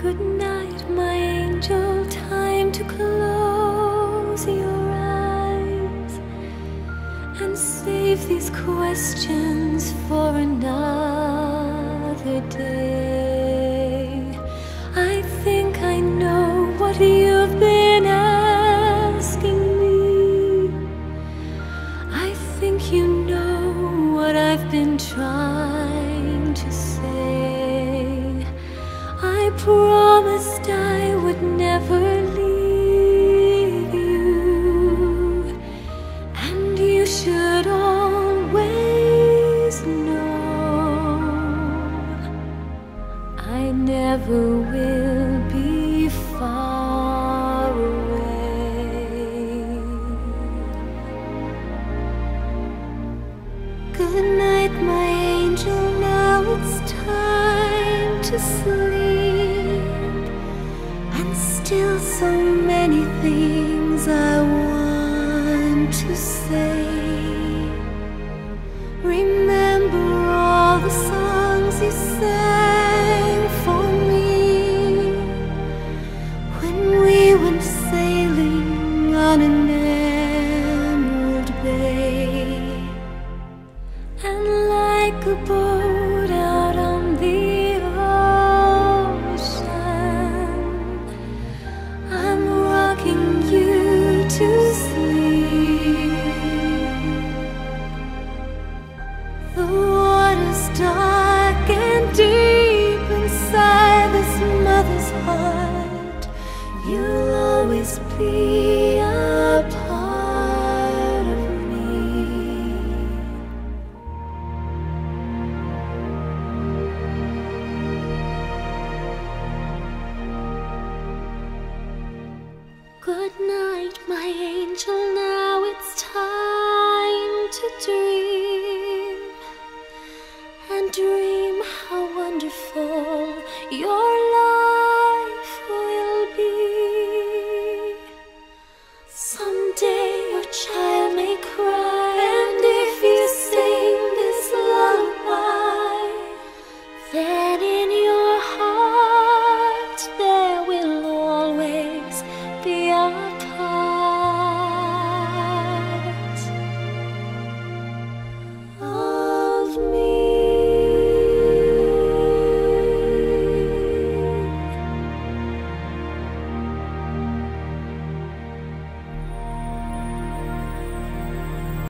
Good night, my angel, time to close your eyes and save these questions for another day. I think I know what you've been asking me. I think you know what I've been trying to say. I promised I would never leave you, and you should always know I never will be far away. Good night, my angel, now it's time to sleep, and still so many things I want to say. Remember all the songs you sang for me when we went sailing on an emerald bay. And like a boat out on the ocean, I'm rocking you to sleep. The water's dark and deep inside this mother's heart. You'll always be